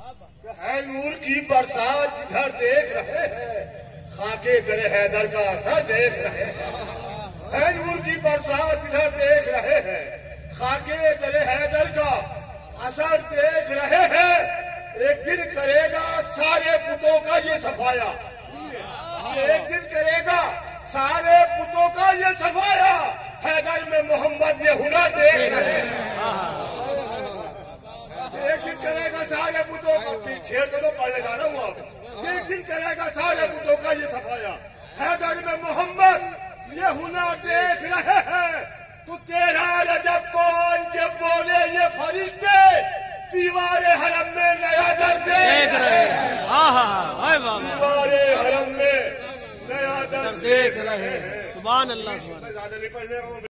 है नूर की बरसात जिधर देख रहे हैं, खाके दरे हैदर का असर देख रहे हैं। है नूर की बरसात जिधर देख रहे हैं, खाके दरे हैदर का असर देख रहे हैं। एक दिन करेगा सारे पुतों का ये सफाया, एक दिन करेगा सारे पुतों का ये सफाया। हैदर में मोहम्मद ये हुनर देख रहे हैं। एक दिन करेगा सारे पुतों का, पीछे चलो पढ़ने जा रहा हूँ आप। एक दिन करेगा सारे पुतों का ये सफाया। हैदर में मोहम्मद ये हुनर देख रहे हैं। तो तेरा रजब कौन के बोले ये फरिश्ते, दीवारे हरम में नया दर देख रहे हैं। दीवारे हरम में नया दर देख रहे हैं। सुभान अल्लाह। ज्यादा नहीं पढ़ने